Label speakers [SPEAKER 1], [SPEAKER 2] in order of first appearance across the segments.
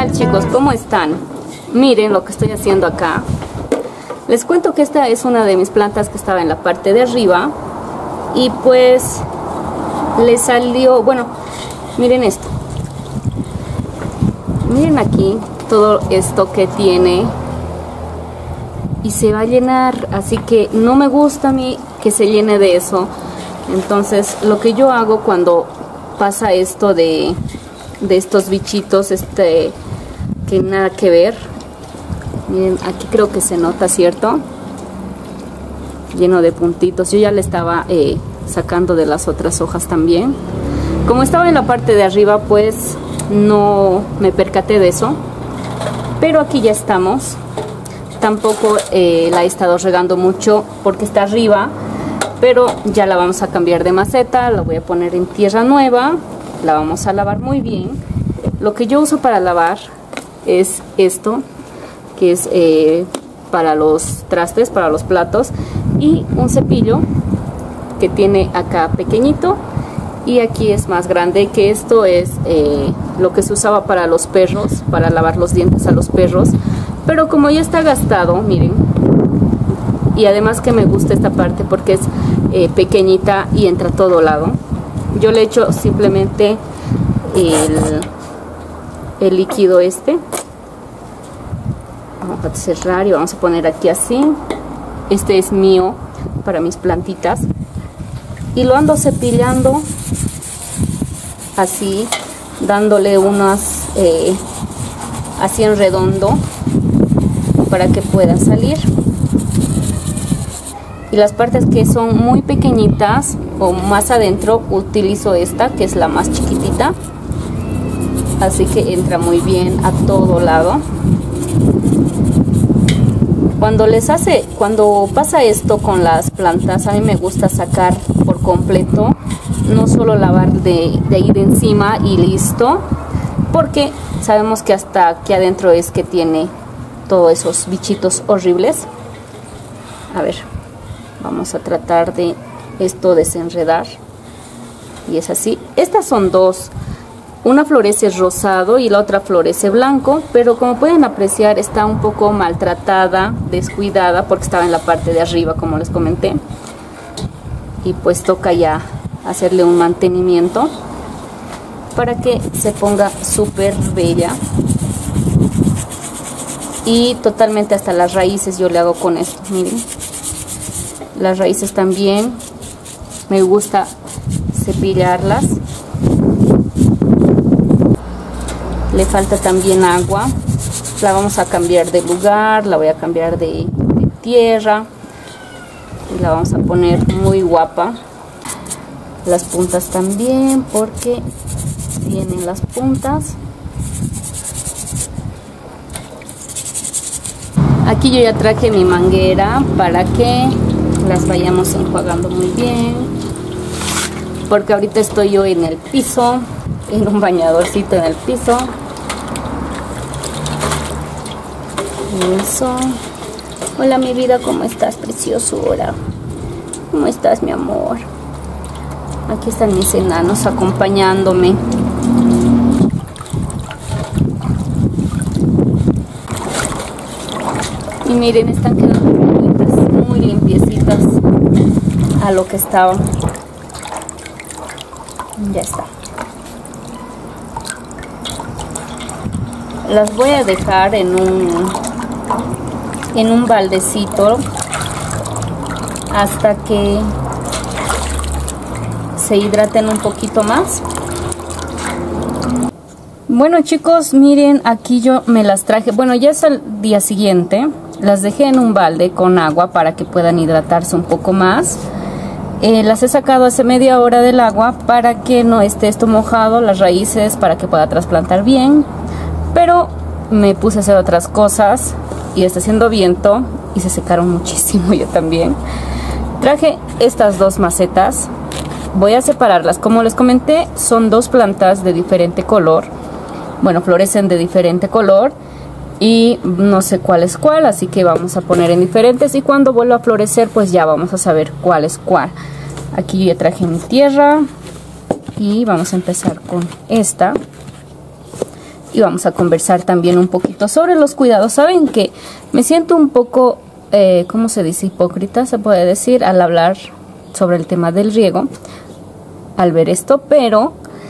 [SPEAKER 1] tal, chicos? ¿Cómo están? Miren lo que estoy haciendo acá. Les cuento que esta es una de mis plantas que estaba en la parte de arriba y pues le salió, bueno, miren esto. Miren aquí todo esto que tiene y se va a llenar, así que no me gusta a mí que se llene de eso. Entonces lo que yo hago cuando pasa esto de estos bichitos, que nada que ver, miren, aquí creo que se nota, ¿cierto? Lleno de puntitos. Yo ya le estaba sacando de las otras hojas también. Como estaba en la parte de arriba, pues no me percaté de eso, pero aquí ya estamos. Tampoco la he estado regando mucho porque está arriba, pero ya la vamos a cambiar de maceta, la voy a poner en tierra nueva, la vamos a lavar muy bien. Lo que yo uso para lavar es esto, que es para los trastes, para los platos, y un cepillo que tiene acá pequeñito y aquí es más grande, que esto es lo que se usaba para los perros, para lavar los dientes a los perros, pero como ya está gastado, miren, y además que me gusta esta parte porque es pequeñita y entra a todo lado, yo le echo simplemente el líquido este. Vamos a cerrar y vamos a poner aquí así. Este es mío para mis plantitas y lo ando cepillando así, dándole unas así en redondo para que pueda salir. Y las partes que son muy pequeñitas o más adentro utilizo esta, que es la más chiquitita, así que entra muy bien a todo lado. Cuando pasa esto con las plantas, a mí me gusta sacar por completo, no solo lavar de ahí de encima y listo, porque sabemos que hasta aquí adentro es que tiene todos esos bichitos horribles. A ver, vamos a tratar de esto desenredar, y es así. Estas son dos. Una florece rosado y la otra florece blanco, pero como pueden apreciar está un poco maltratada, descuidada, porque estaba en la parte de arriba, como les comenté. Y pues toca ya hacerle un mantenimiento para que se ponga súper bella. Y totalmente hasta las raíces yo le hago con esto, miren. Las raíces también me gusta cepillarlas. Le falta también agua, la vamos a cambiar de lugar, la voy a cambiar de tierra y la vamos a poner muy guapa. Las puntas también, porque tienen las puntas. Aquí yo ya traje mi manguera para que las vayamos enjuagando muy bien, porque ahorita estoy yo en el piso, en un bañadorcito en el piso. Eso. Hola mi vida, ¿cómo estás, preciosura? ¿Cómo estás, mi amor? Aquí están mis enanos acompañándome. Y miren, están quedando muy limpiecitas a lo que estaban. Ya está. Las voy a dejar en un baldecito hasta que se hidraten un poquito más. Bueno, chicos, miren, aquí yo me las traje, bueno, ya es el día siguiente, las dejé en un balde con agua para que puedan hidratarse un poco más. Las he sacado hace media hora del agua para que no esté esto mojado, las raíces, para que pueda trasplantar bien. Pero me puse a hacer otras cosas y está haciendo viento y se secaron muchísimo. Yo también traje estas dos macetas, voy a separarlas. Como les comenté, son dos plantas de diferente color, bueno, florecen de diferente color y no sé cuál es cuál, así que vamos a poner en diferentes y cuando vuelva a florecer pues ya vamos a saber cuál es cuál. Aquí yo ya traje mi tierra y vamos a empezar con esta. y vamos a conversar también un poquito sobre los cuidados. Saben que me siento un poco, ¿cómo se dice? Hipócrita, se puede decir, al hablar sobre el tema del riego, al ver esto, pero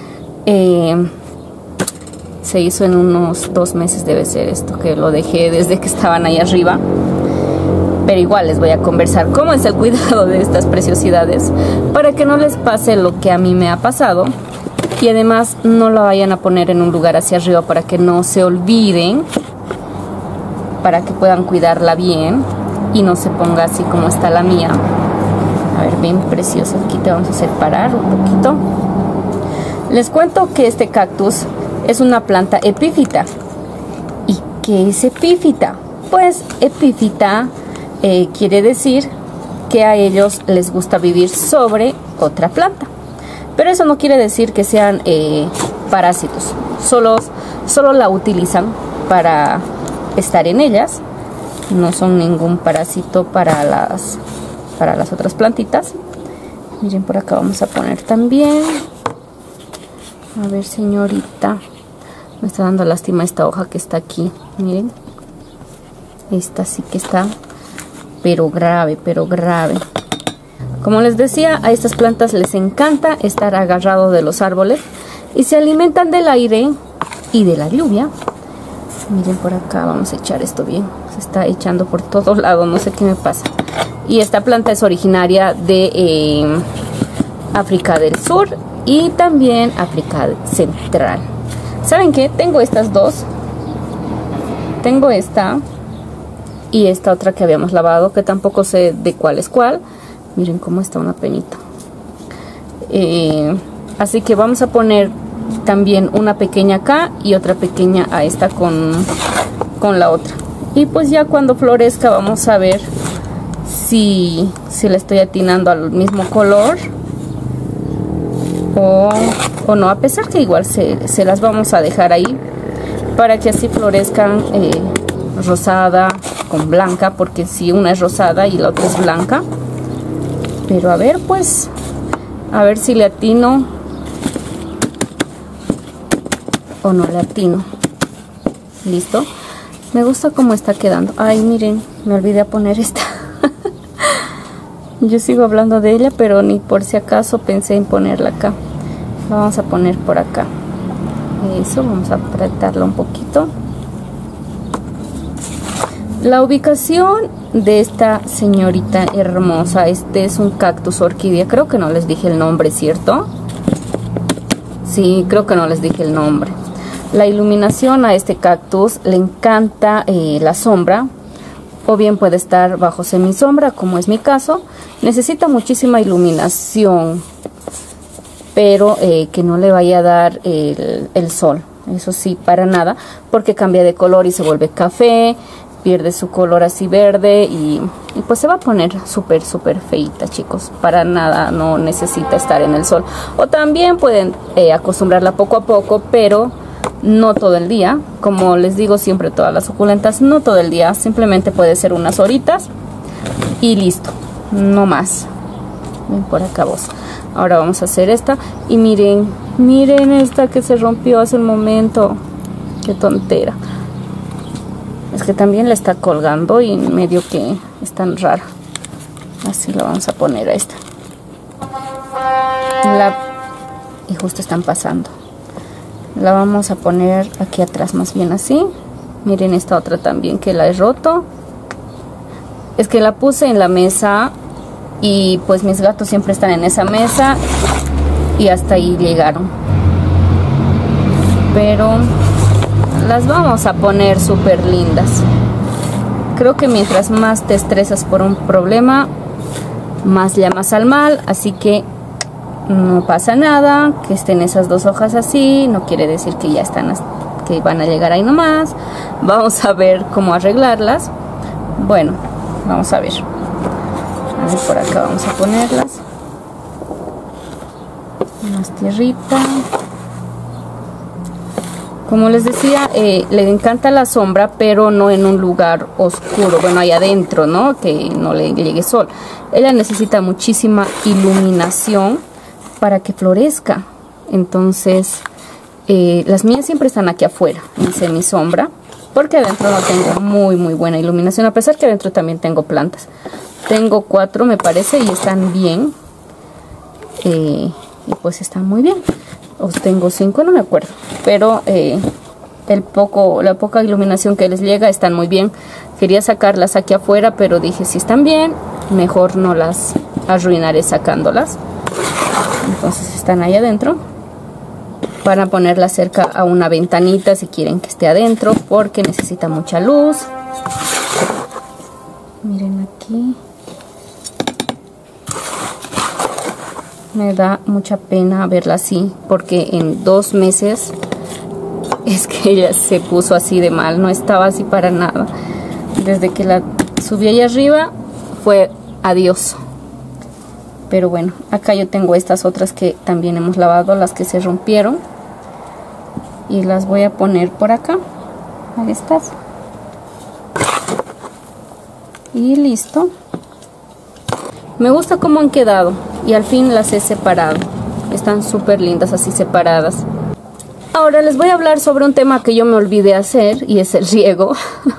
[SPEAKER 1] se hizo en unos 2 meses, debe ser esto, que lo dejé desde que estaban ahí arriba. Pero igual les voy a conversar cómo es el cuidado de estas preciosidades para que no les pase lo que a mí me ha pasado, y además no la vayan a poner en un lugar hacia arriba para que no se olviden, para que puedan cuidarla bien y no se ponga así como está la mía. A ver, bien preciosa. Aquí te vamos a hacer parar un poquito. Les cuento que este cactus es una planta epífita. ¿Y qué es epífita? Pues epífita quiere decir que a ellos les gusta vivir sobre otra planta. Pero eso no quiere decir que sean parásitos. Solo la utilizan para estar en ellas. No son ningún parásito para las otras plantitas. Miren, por acá vamos a poner también. A ver, señorita, me está dando lástima esta hoja que está aquí. Miren, esta sí que está pero grave, pero grave. Como les decía, a estas plantas les encanta estar agarrado de los árboles y se alimentan del aire y de la lluvia. Miren, por acá vamos a echar esto bien. Se está echando por todos lados, no sé qué me pasa. Y esta planta es originaria de África del Sur y también África Central. ¿Saben qué? Tengo estas dos. Tengo esta y esta otra que habíamos lavado, que tampoco sé de cuál es cuál. Miren cómo está, una penita. Así que vamos a poner también una pequeña acá y otra pequeña a esta con la otra. Y pues ya cuando florezca vamos a ver si le estoy atinando al mismo color o no, a pesar que igual se las vamos a dejar ahí para que así florezcan rosada con blanca, porque si una es rosada y la otra es blanca. Pero a ver, pues, a ver si le atino o no le atino. Listo. Me gusta cómo está quedando. Ay, miren, me olvidé poner esta. Yo sigo hablando de ella, pero ni por si acaso pensé en ponerla acá. La vamos a poner por acá. Eso, vamos a apretarla un poquito. La ubicación de esta señorita hermosa, este es un cactus orquídea. Creo que no les dije el nombre, ¿cierto? Sí, creo que no les dije el nombre. La iluminación a este cactus le encanta la sombra, o bien puede estar bajo semisombra, como es mi caso. Necesita muchísima iluminación, pero que no le vaya a dar el sol. Eso sí, para nada, porque cambia de color y se vuelve café, pierde su color así verde y pues se va a poner súper feita, chicos. Para nada, no necesita estar en el sol. O también pueden acostumbrarla poco a poco, pero no todo el día. Como les digo siempre, todas las suculentas, no todo el día, simplemente puede ser unas horitas y listo, no más. Ven por acá vos. Ahora vamos a hacer esta y miren esta que se rompió hace un momento. Qué tontera. Es que también la está colgando y medio que es tan rara. Así la vamos a poner a esta. Y justo están pasando. La vamos a poner aquí atrás, más bien así. Miren esta otra también que la he roto. Es que la puse en la mesa y pues mis gatos siempre están en esa mesa y hasta ahí llegaron. Pero las vamos a poner súper lindas. Creo que mientras más te estresas por un problema, más llamas al mal, así que no pasa nada que estén esas dos hojas así, no quiere decir que ya están, que van a llegar ahí nomás. Vamos a ver cómo arreglarlas. Bueno, vamos a ver. A ver, por acá vamos a ponerlas. Más tierrita. Como les decía, le encanta la sombra, pero no en un lugar oscuro, bueno, ahí adentro, ¿no? Que no le llegue sol. Ella necesita muchísima iluminación para que florezca. Entonces, Las mías siempre están aquí afuera, en semisombra, porque adentro no tengo muy buena iluminación, a pesar que adentro también tengo plantas. Tengo 4 me parece y están bien, y pues están muy bien. O tengo 5, no me acuerdo, pero la poca iluminación que les llega están muy bien. Quería sacarlas aquí afuera, pero dije, si están bien, mejor no las arruinaré sacándolas. Entonces están ahí adentro. Van a ponerla cerca a una ventanita si quieren que esté adentro, porque necesita mucha luz. Miren aquí. Me da mucha pena verla así, porque en 2 meses es que ella se puso así de mal, no estaba así para nada. Desde que la subí ahí arriba fue adiós. Pero bueno, acá yo tengo estas otras que también hemos lavado, las que se rompieron. Y las voy a poner por acá. Ahí estás. Y listo. Me gusta cómo han quedado. Y al fin las he separado. Están súper lindas así separadas. Ahora les voy a hablar sobre un tema que yo me olvidé hacer. Y es el riego.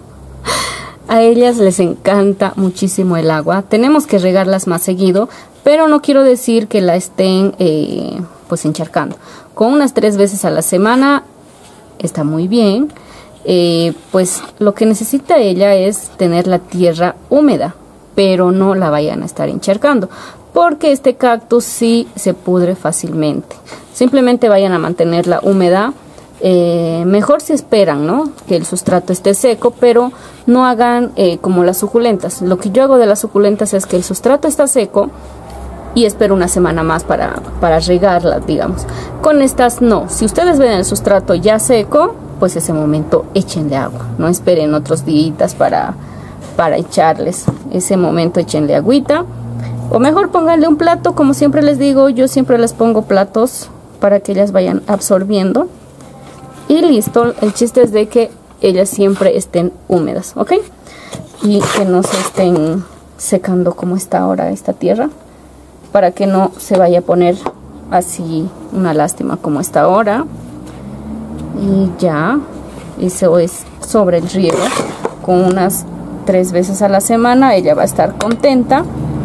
[SPEAKER 1] A ellas les encanta muchísimo el agua. Tenemos que regarlas más seguido. Pero no quiero decir que la estén pues encharcando. Con unas 3 veces a la semana está muy bien. Pues lo que necesita ella es tener la tierra húmeda, pero no la vayan a estar encharcando, porque este cactus sí se pudre fácilmente. Simplemente vayan a mantenerla húmeda. Mejor si esperan, ¿no?, que el sustrato esté seco, pero no hagan como las suculentas. Lo que yo hago de las suculentas es que el sustrato está seco y espero una semana más para regarlas, digamos. Con estas no. Si ustedes ven el sustrato ya seco, pues ese momento échenle agua. No esperen otros días para echarles. Ese momento échenle agüita. O mejor pónganle un plato, como siempre les digo. Yo siempre les pongo platos para que ellas vayan absorbiendo. Y listo. El chiste es de que ellas siempre estén húmedas, ¿ok? Y que no se estén secando como está ahora esta tierra, para que no se vaya a poner así una lástima como está ahora. Y ya, eso es sobre el riego. Con unas 3 veces a la semana ella va a estar contenta.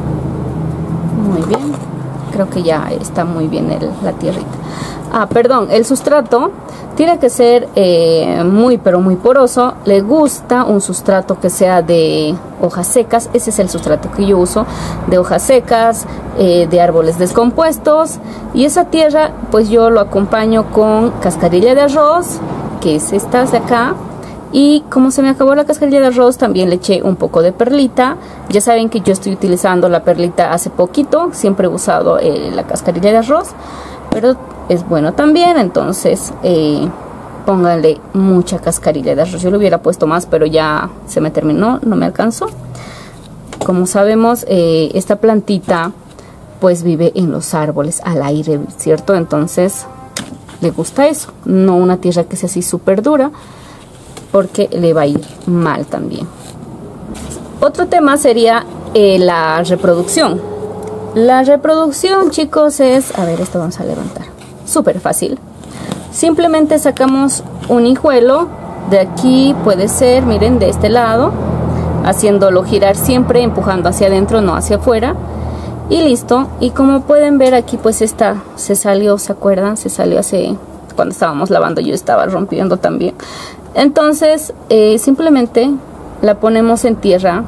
[SPEAKER 1] Muy bien, creo que ya está muy bien la tierrita. Ah, perdón, el sustrato tiene que ser pero muy poroso. Le gusta un sustrato que sea de hojas secas. Ese es el sustrato que yo uso, de hojas secas, de árboles descompuestos. Y esa tierra pues yo lo acompaño con cascarilla de arroz, que es esta de acá. Y como se me acabó la cascarilla de arroz, también le eché un poco de perlita. Ya saben que yo estoy utilizando la perlita hace poquito. Siempre he usado la cascarilla de arroz, pero es bueno también. Entonces pónganle mucha cascarilla de arroz. Yo le hubiera puesto más, pero ya se me terminó, no me alcanzó. Como sabemos, esta plantita pues vive en los árboles al aire, ¿cierto? Entonces le gusta eso, no una tierra que sea así súper dura, porque le va a ir mal también. Otro tema sería la reproducción. La reproducción, chicos, es... A ver, esto vamos a levantar. Súper fácil. Simplemente sacamos un hijuelo. De aquí puede ser, miren, de este lado. Haciéndolo girar siempre, empujando hacia adentro, no hacia afuera. Y listo. Y como pueden ver aquí, pues esta se salió, ¿se acuerdan? Se salió hace... Cuando estábamos lavando yo estaba rompiendo también. Entonces, simplemente la ponemos en tierra.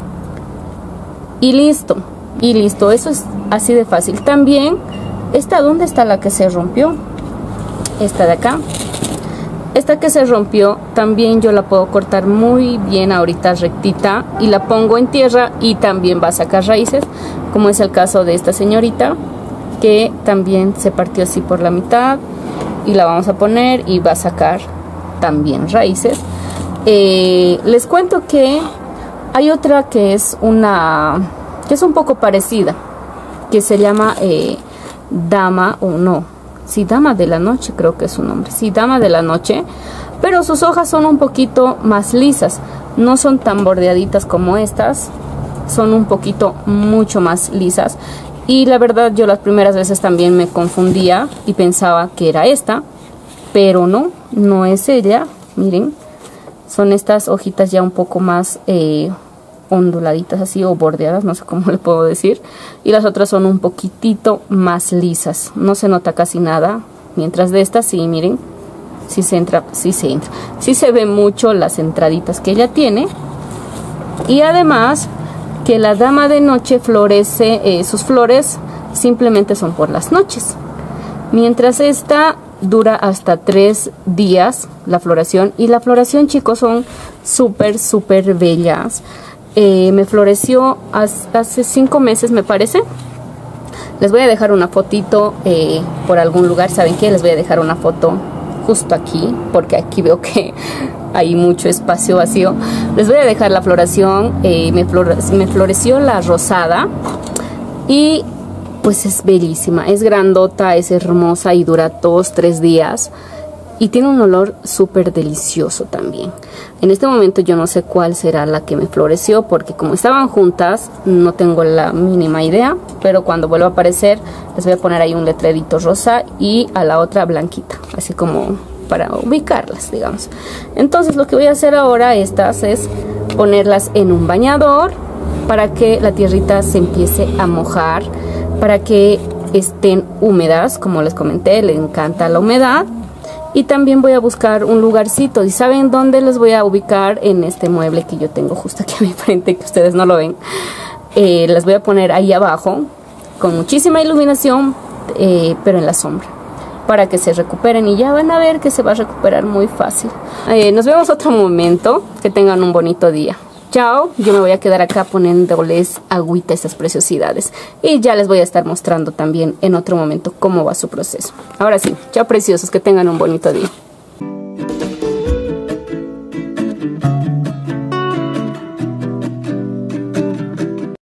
[SPEAKER 1] Y listo. Y listo, eso es así de fácil. También, ¿dónde está la que se rompió? Esta de acá. Esta que se rompió, también yo la puedo cortar muy bien ahorita rectita. Y la pongo en tierra y también va a sacar raíces. Como es el caso de esta señorita, que también se partió así por la mitad. Y la vamos a poner y va a sacar también raíces. Les cuento que hay otra que es un poco parecida, que se llama Dama Dama de la Noche, creo que es su nombre. Sí, Dama de la Noche, pero sus hojas son un poquito más lisas, no son tan bordeaditas como estas, son un poquito mucho más lisas. Y la verdad yo las primeras veces también me confundía y pensaba que era esta, pero no es ella. Miren, son estas hojitas ya un poco más onduladitas así, o bordeadas, no sé cómo le puedo decir, y las otras son un poquitito más lisas, no se nota casi nada, mientras de estas sí, miren, sí se ve mucho las entraditas que ella tiene. Y además que la dama de noche florece, sus flores simplemente son por las noches, mientras esta dura hasta 3 días la floración. Y la floración, chicos, son súper bellas. Me floreció hace 5 meses, me parece. Les voy a dejar una fotito por algún lugar. ¿Saben qué? Les voy a dejar una foto justo aquí, porque aquí veo que hay mucho espacio vacío. Les voy a dejar la floración. Me floreció la rosada y pues es bellísima, es grandota, es hermosa y dura 2-3 días y tiene un olor súper delicioso también. En este momento yo no sé cuál será la que me floreció, porque como estaban juntas no tengo la mínima idea, pero cuando vuelva a aparecer les voy a poner ahí un letrerito rosa y a la otra blanquita, así como para ubicarlas, digamos. Entonces lo que voy a hacer ahora es ponerlas en un bañador para que la tierrita se empiece a mojar, para que estén húmedas. Como les comenté, le encanta la humedad. Y también voy a buscar un lugarcito. ¿Y saben dónde les voy a ubicar? En este mueble que yo tengo justo aquí a mi frente, que ustedes no lo ven. Las voy a poner ahí abajo con muchísima iluminación, pero en la sombra, para que se recuperen, y ya van a ver que se va a recuperar muy fácil. Nos vemos otro momento. Que tengan un bonito día. Chao, yo me voy a quedar acá poniéndoles agüita a estas preciosidades. Y ya les voy a estar mostrando también en otro momento cómo va su proceso. Ahora sí, chao preciosos, que tengan un bonito día.